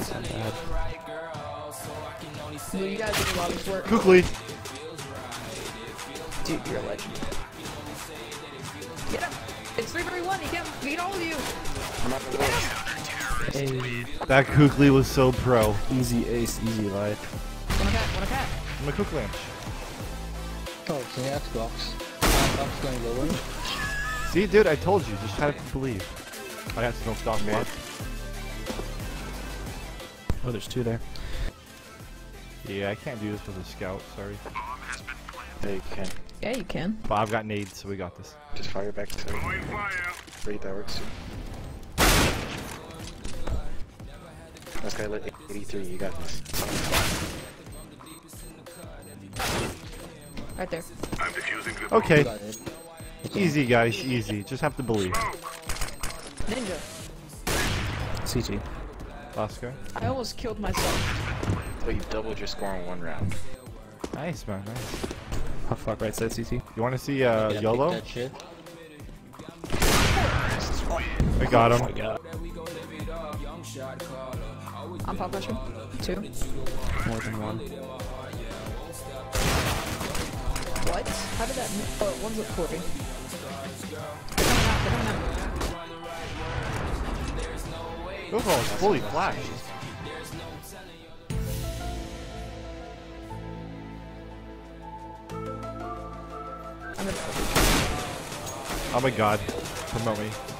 That's not bad. Well, you guys did a lot of work. Kukli. Dude, you're a legend. Get him! It's 3v1, he can't beat all of you! Hey, That Kukli was so pro. easy ace, easy life. One a cat. I'm a Kukli. Oh, it's an Xbox. Xbox going to go in. See, dude, I told you. Just have to believe. I have to smoke stock block. Oh, there's two there. Yeah, I can't do this with a scout. Sorry. Yeah, you can. Yeah, you can. But I've got nades, so we got this. Just fire back to Great, that works too. This guy lit 83, you got this. Right there. Okay. Got it. Easy, guys. Easy. Just have to believe. Ninja. CT. Last guy. I almost killed myself. But you doubled your score in one round. Nice, man. Nice. Oh fuck, right side CT. You want to see Yeah, pick YOLO? that shit. I got Oh my him. god. I'm pop pushing. 2. More than one. What? How did that oh, one's at 40. They're coming out. Overall, it's fully flashed. I'm in. Oh my god. Promote me.